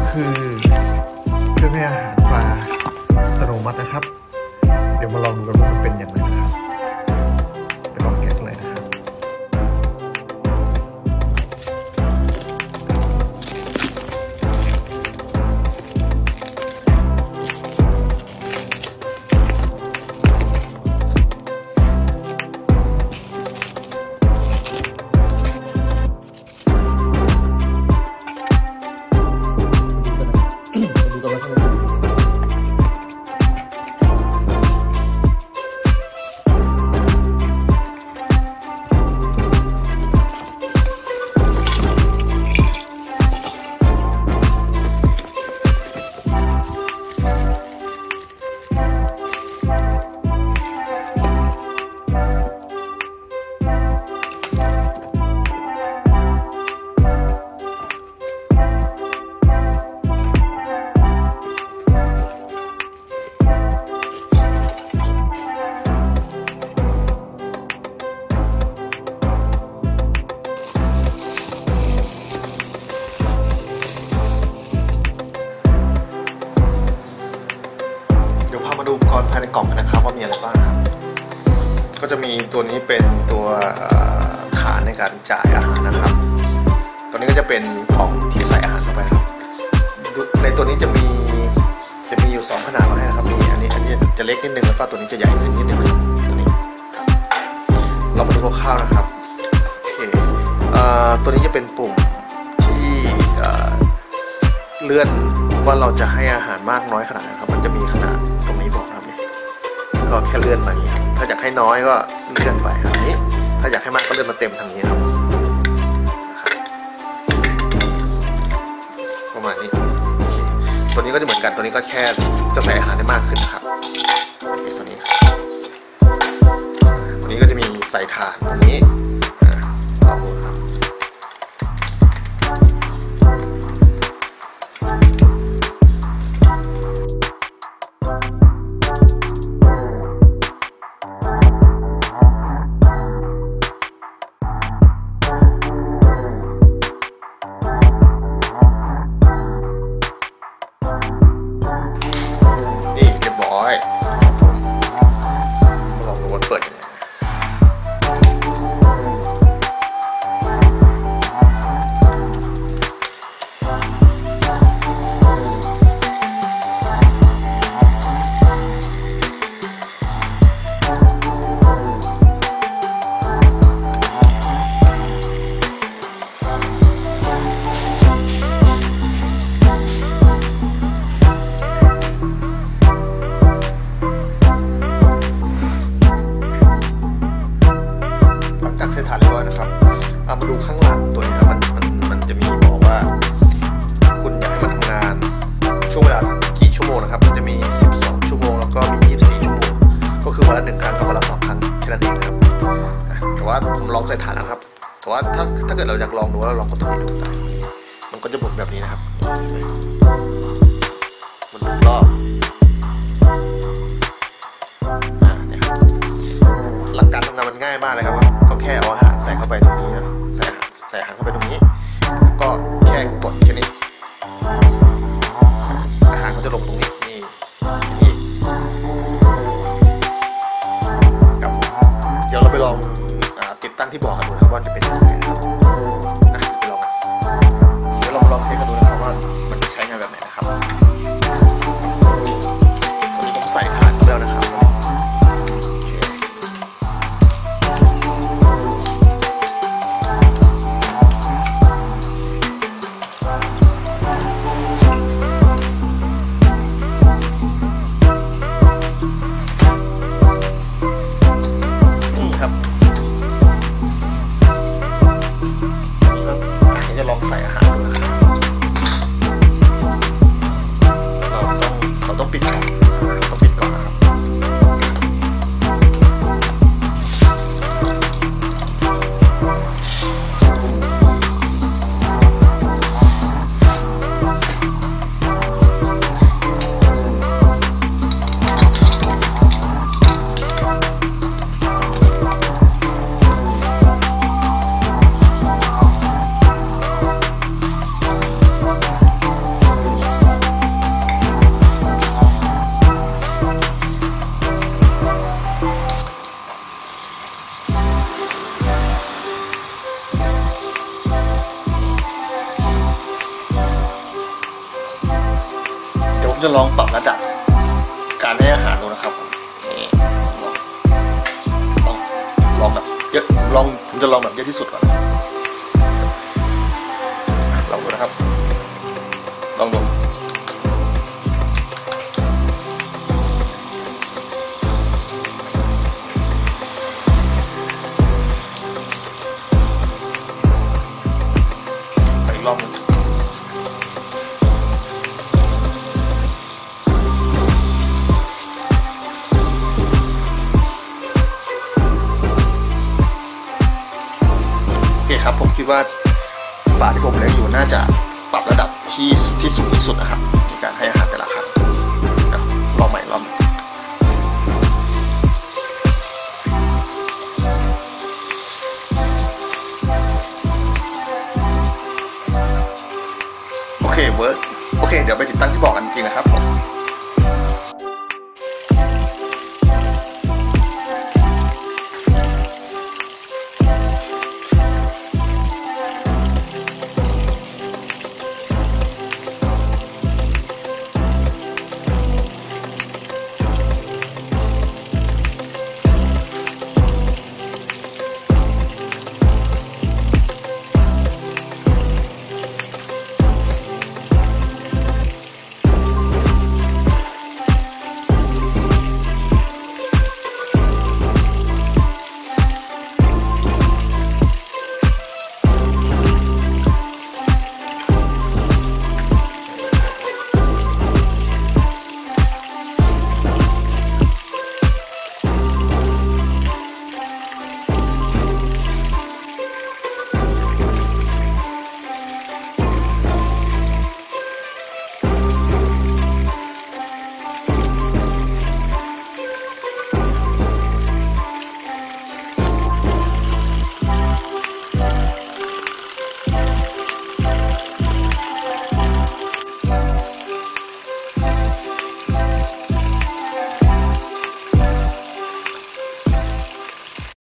คือเครื่องให้อาหารปลาอัตโนมัตินะครับเดี๋ยวมาลองดูกันว่ามันเป็นอย่างไรนะครับไปลองแกะเลยนะครับมาดูอุปกรณ์ภายในกล่องกันนะครับว่ามีอะไรบ้างครับก็จะมีตัวนี้เป็นตัวฐานในการจ่ายอาหารนะครับตัวนี้ก็จะเป็นกล่องที่ใส่อาหารเข้าไปนะครับในตัวนี้จะมีอยู่2ขนาดมาให้นะครับมีอันนี้จะเล็กนิดนึงแล้วก็ตัวนี้จะใหญ่ขึ้นนิดนึงตัวนี้เรามาดูคร่าวๆนะครับโอเคตัวนี้จะเป็นปุ่มที่เลื่อนว่าเราจะให้อาหารมากน้อยขนาดไหนครับมันจะมีขนาดตรงนี้บอกนะครับก็แค่เลื่อนไปถ้าอยากให้น้อยก็เลื่อนไปทางนี้ถ้าอยากให้มากก็เลื่อนมาเต็มทางนี้ครับประมาณนี้ตัวนี้ก็จะเหมือนกันตัวนี้ก็แค่จะใส่อาหารได้มากขึ้นนะครับตัวนี้ก็จะมีใส่ถาดตรงนี้ลองดูครับลองดูว่าเปิดยังไงฐานเรียบร้อยนะครับมาดูข้างหลังตัวนี้ครับมันจะมีบอกว่าคุณอยากให้มันทำงานช่วงเวลากี่ชั่วโมงนะครับมันจะมี12ชั่วโมงแล้วก็มี24ชั่วโมงก็คือวันละ1ครั้งกับวันละ2ครั้งแค่นั้นเองครับแต่ว่าผมลองใส่ฐานนะครับแต่ว่าถ้าเกิดเราอยากลองดูแล้วลองกดตรงนี้ดูมันก็จะหมุนแบบนี้นะครับมันหมุนรอบหลักการทำงานมันง่ายมากเลยครับก็แค่เอาอาหารใส่เข้าไปตรงนี้นะใส่อาหารเข้าไปตรงนี้ก็แค่กดแค่นี้อาหารก็จะลงตรงนี้นี่ครับเดี๋ยวเราไปลองติดตั้งที่บอกกันดูนะครับว่าจะเป็นยังไงนะไปลองกันเดี๋ยวเราลองเทสกันดูนะครับว่ามันจะใช้งานแบบไหนนะครับตอนนี้ผมใส่ฐานเข้าไปแล้วนะครับจะลองใส่อาหารดูนะครับเราต้องปิดก่อนนะครับจะลองปรับระดับการให้อาหารดูนะครับนี่ลองแบบเยอะผมจะลองแบบเยอะที่สุดก่อนลองดูนะครับลองดูอีกรอบนึงครับผมคิดว่าปลาที่ผมเลี้ยงอยู่น่าจะปรับระดับที่สูงที่สุดนะครับในการให้อาหารแต่ละครั้งลองใหม่รอบโอเคเวิร์กโอเคเดี๋ยวไปติดตั้งที่บอกกันจริงๆนะครับผม